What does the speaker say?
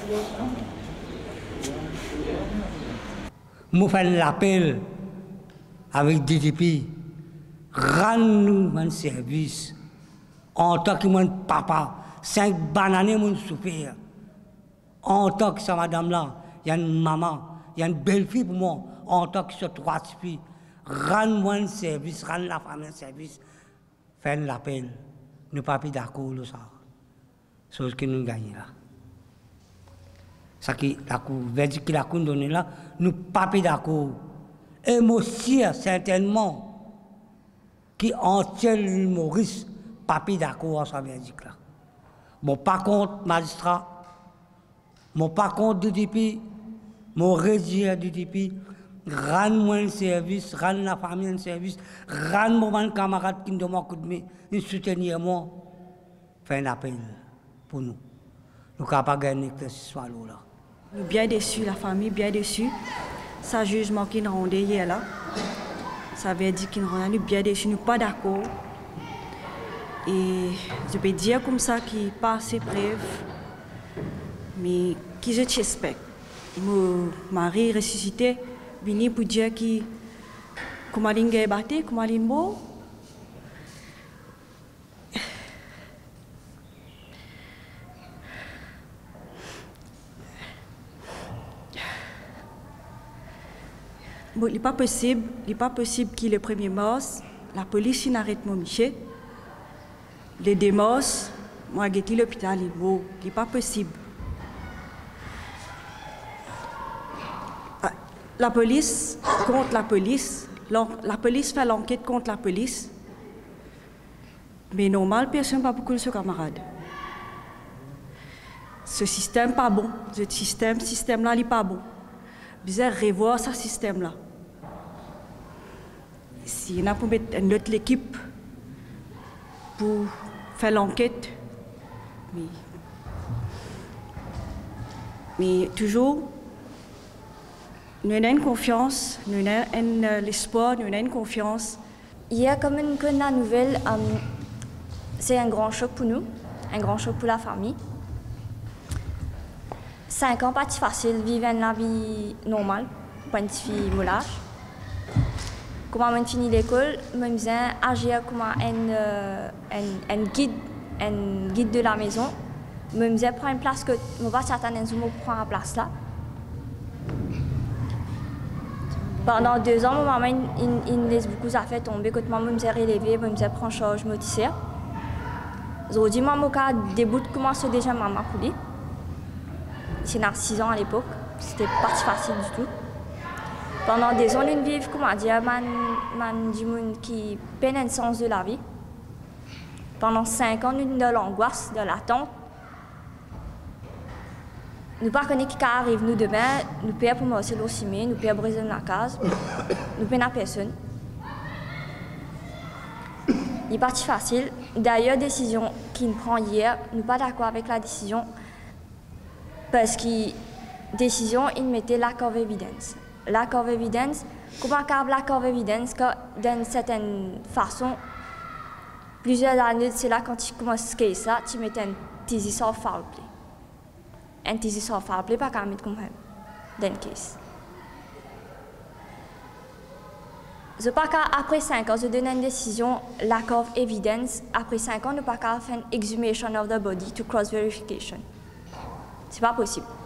Je fais l'appel avec DTP, rends-nous un service en tant que mon papa, 5 bananes mon souper. En tant que ça, madame là, il y a une maman, il y a une belle fille pour moi, en tant que ce 3 filles. Rends-moi un service, rends la famille un service. Fais l'appel. Nous ne sommes pas d'accord avec ça. C'est ce que nous gagnons là. Ça qui la cour, verdict que la cour donne là, nous ne sommes pas d'accord. Et moi aussi, certainement, qui entier l'humoriste, pas d'accord avec ce verdict là. Bon, par contre, magistrat, mon par contre DTP, mon régisseur DTP, rends-moi un service, rends la famille un service, rends-moi un camarade qui me demande un coup de main, une soutenir moi, fais un appel pour nous. Nous ne pouvons pas gagner ce soir-là. Nous sommes bien déçus, la famille bien déçue. Ça jugement qui nous rendait hier là, ça veut dire qu'il nous rendait bien déçus, nous ne sommes pas d'accord. Et je peux dire comme ça qu'il passe ses preuves, mais qui je t'espère. Mon mari ressuscité, venu pour dire que comment il est battu, comment il est beau. Bon, il n'est pas possible qu'il le 1er mars, la police n'arrête mon Michel. Le 2 mars, moi j'ai dit l'hôpital, il n'est pas possible. La police contre la police fait l'enquête contre la police, mais normal, personne n'a pas beaucoup de ses camarades. Ce système n'est pas bon, ce système-là n'est pas bon. Vous devez revoir ce système-là. Si on a pour mettre une autre équipe pour faire l'enquête, mais toujours, nous avons une confiance, nous avons l'espoir, nous avons une confiance. Hier, comme on connaît la nouvelle, c'est un grand choc pour nous, un grand choc pour la famille. 5 ans, pas facile, vivre une vie normale, pour une fille mon âge. Comment on finit l'école, je me disais agir comme un guide de la maison. Je me disais prendre une place que je ne vais pas certainement prendre la place là. Pendant 2 ans, ma maman il laisse beaucoup d'affaires tomber. Quand maman me disait relever, je me disais prendre charge, je me disais. Aujourd'hui, maman a début de commencer déjà maman pour lui. C'est 6 ans à l'époque, c'était pas facile du tout. Pendant des ans, nous vivons, comment dire, qui peine un sens de la vie. Pendant 5 ans, nous avons de l'angoisse, de l'attente. Nous ne connaissons pas qui arrive nous demain, nous payons pour marcher au ciment, nous payons briser la case, nous payons à personne. Il n'est pas facile. D'ailleurs, la décision qu'il prend hier, nous ne sommes pas d'accord avec la décision. Parce que la décision, il mettait lack of evidence. Lack of evidence, comment on lack of evidence, d'une certaine façon, plusieurs années, c'est là quand tu commences à ça, tu mets un thesis of foul play. Un thesis of foul play, pas qu'à mettre comme ça, dans le case. Je pas qu'après 5 ans, je donne une décision, lack of evidence, après 5 ans, ne pas qu'à faire une exhumation of the body to cross verification. C'est pas possible.